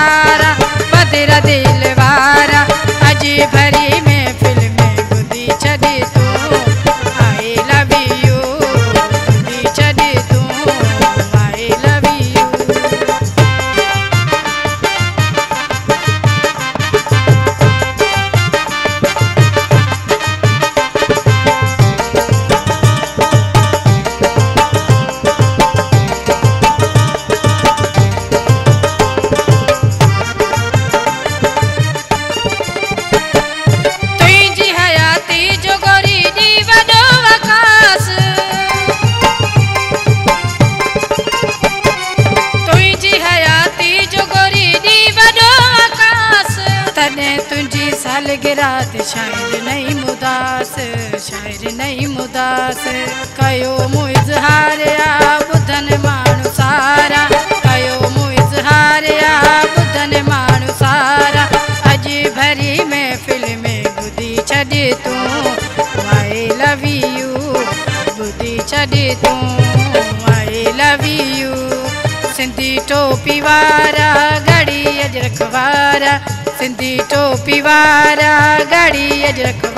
वारा बदरा दिल वारा अज भरी महफिल में ॿुधी छॾ तूं आई लव यू ॿुधी छॾ तूं आई लव यू सालगिराह शायर नहीं मुदास शायर नहीं मुदास कयो मूं इज़हार आ ॿुधन माण्हू सारा कयो मूं इज़हार आ ॿुधन माण्हू सारा अज भरी महफिल में ॿुधी छॾ तूं आई लव यू ॿुधी छॾ तूं आई लव यू सिंधी टोपी वारा घड़ी अजरक वारा सिंधी टोपी वारा घड़ी अजरक